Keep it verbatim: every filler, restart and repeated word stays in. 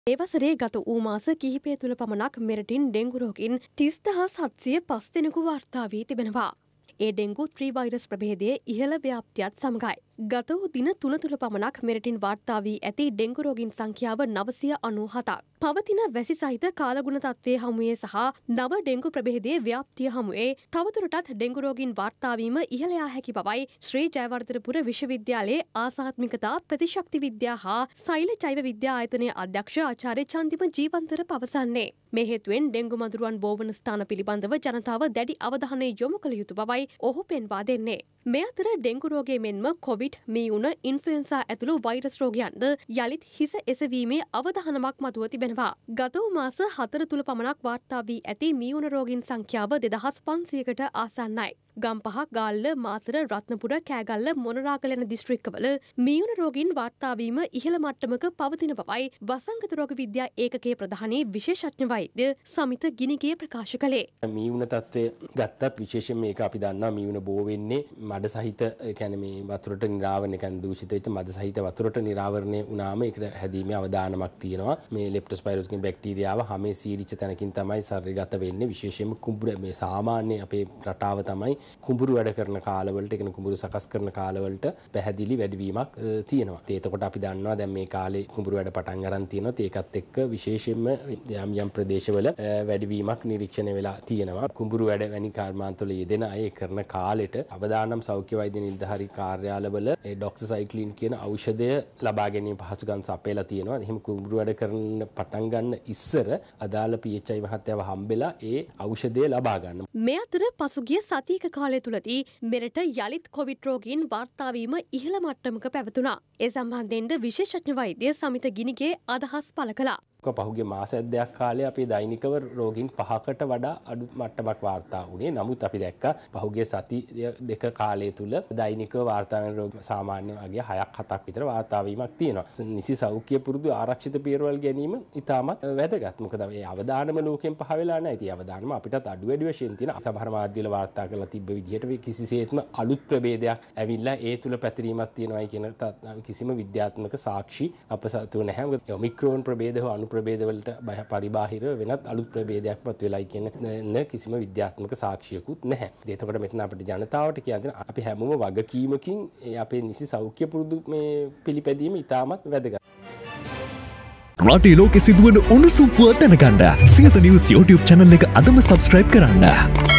මේ වසරේ ගත වූ මාස කිහිපය තුළ පමණක් මෙරටින් ඩෙංගු රෝගීන් තිස් දහස් හත්සිය පහ දෙනෙකු වාර්තා වී තිබෙනවා. ඒ ඩෙංගු ත්‍රී වෛරස් ප්‍රභේදයේ ඉහළ ව්‍යාප්තියත් සමගයි. ගත වූ දින තුන තුළ පමණක් මෙරටින් වාර්තා වී ඇති ඩෙංගු රෝගීන් සංඛ්‍යාව නවසිය අනූ හතක්. පවතින වැසි සහිත කාලගුණ තත්ත්වයේ හමුවේ සහ නව ඩෙංගු ප්‍රභේදයේ ව්‍යාප්තිය හමුවේ තවදුරටත් ඩෙංගු රෝගීන් වාර්තා වීම ඉහළ යා හැකි බවයි ශ්‍රී ජයවර්ධනපුර විශ්වවිද්‍යාලයේ ආසාත්මිකතා ප්‍රතිශක්ති විද්‍යා හා සෛල ජෛව විද්‍යා ආයතනයේ අධ්‍යක්ෂ ආචාර්ය චන්දිම ජීවන්තර පවසන්නේ. මේ හේතුවෙන් ඩෙංගු මදුරුවන් බෝවන ස්ථාන පිළිබඳව ජනතාව දැඩි අවධානය යොමු කළ යුතු බවයි ඔහු පෙන්වා දෙන්නේ. මේ අතර ඩෙංගු රෝගය මෙන්ම කොවිඩ්, මීඋන, ඉන්ෆ්ලුවෙන්සා ඇතුළු වෛරස් රෝගයන්ද යළිත් හිස එසවීමේ අවධානමක් මතුව තිබෙනවා. ගත වූ මාස හතර තුළ පමණක් වාර්තා වී ඇති මීඋන රෝගීන් සංඛ්‍යාව දෙදහස් පන්සියයකට ආසන්නයි. ගම්පහ, ගාල්ල, මාතර, රත්නපුර, කෑගල්ල, මොනරාගල යන දිස්ත්‍රික්කවල මීඋන රෝගීන් වාර්තා වීම ඉහළ මට්ටමක පවතින බවයි වසංගත රෝග විද්‍යා ඒකකයේ ප්‍රධානී විශේෂඥ වෛද්‍ය සමිත ගිනිගේ ප්‍රකාශ කළේ. මීඋන තත්ත්වය ගත්තත් විශේෂයෙන් මේක අපි දන්නවා මීඋන බෝ වෙන්නේ මඩ සහිත ඒ කියන්නේ මේ වතුරට නිරාවරණය කරන දූෂිත වෙච්ච මඩ සහිත වතුරට නිරාවරණය වුණාම ඒකට හැදීමේ අවදානමක් තියෙනවා. මේ ලෙප්ටෝස්පයිරෝස් කියන බැක්ටීරියාව හැමේ සීරිච්ච තැනකින් තමයි ශරීරගත වෙන්නේ. විශේෂයෙන්ම කුඹුර මේ සාමාන්‍ය අපේ රටාව තමයි කුඹුරු වැඩ කරන කාලවලට, ඒ කියන්නේ කුඹුරු සකස් කරන කාලවලට පැහැදිලි වැඩිවීමක් තියෙනවා. ඒ එතකොට අපි දන්නවා දැන් මේ කාලේ කුඹුරු වැඩ පටන් ගන්න තියෙනවා. ඒකත් එක්ක විශේෂයෙන්ම යම් යම් ප්‍රදේශවල වැඩිවීමක් නිරීක්ෂණය වෙලා තියෙනවා. කුඹුරු වැඩ වැනි කර්මාන්තවල යෙදෙන අය කරන කාලෙට අවදානම් සෞඛ්‍ය වෛද්‍ය නිලධාරී කාර්යාලවල ඒ ඩොක්සිසයික්ලින් කියන ඖෂධය ලබා ගැනීම පහසුකම් සපයලා තියෙනවා. එහෙම කුඹුරු වැඩ කරන පටන් ගන්න ඉස්සර අදාළ පී එච් ආයි මහත්තයාව හම්බෙලා ඒ ඖෂධය ලබා ගන්න. මේ අතර පසුගිය සතියක කාලය තුලදී මෙරට යළිත් කොවිඩ් රෝගීන් වාර්තා වීම ඉහළ මට්ටමක පැවතුණා. ඒ සම්බන්ධයෙන්ද විශේෂඥ වෛද්‍ය සමිත ගිනිගේ අදහස් පළ කළා. පහුගිය මාස දෙකක් කාලේ අපේ දෛනිකව රෝගීන් පහකට වඩා අඩු මට්ටමක් වාර්තා වුණේ. නමුත් අපි දැක්කා පහුගිය සති දෙක කාලය තුල දෛනිකව වාර්තා වෙන රෝග සාමාන්‍ය වගේ හයක් හතක් විතර වාර්තා වීමක් තියෙනවා. නිසි සෞඛ්‍ය පුරුදු ආරක්ෂිත පියවරල් ගැනීම ඉතාමත් වැදගත්. මොකද මේ අවදානම ලෝකෙන් පහ වෙලා නැහැ. ඉතින් අවදානම අපිටත් අඩු වැඩි වශයෙන් තියෙන සමහර මාධ්‍යවල වාර්තා කරලා තිබ්බ විදිහට කිසිසේත්ම අලුත් ප්‍රභේදයක් ඇවිල්ලා ඒ තුල පැතිරීමක් තියෙනවායි කියන කිසිම විද්‍යාත්මක සාක්ෂි අප සතු නැහැ. මොකද ඔමික්‍රෝන් ප්‍රභේද හෝ අනු ප්‍රභේදවලට පරිබාහිර වෙනත් අලුත් ප්‍රභේදයක් පත් වෙලයි කියන කිසිම විද්‍යාත්මක සාක්ෂියකුත් නැහැ. එතකොට මෙතන අපිට ජනතාවට කියන්නේ අපි හැමෝම වගකීමකින් අපේ නිසි සෞඛ්‍ය පුරුදු මේ පිළිපැදීම ඉතාමත් වැදගත්. රටේ ලෝකෙ සිදුවන උණුසුම් පුවත් දැනගන්න සියත නිවුස් YouTube channel එක අදම subscribe කරන්න.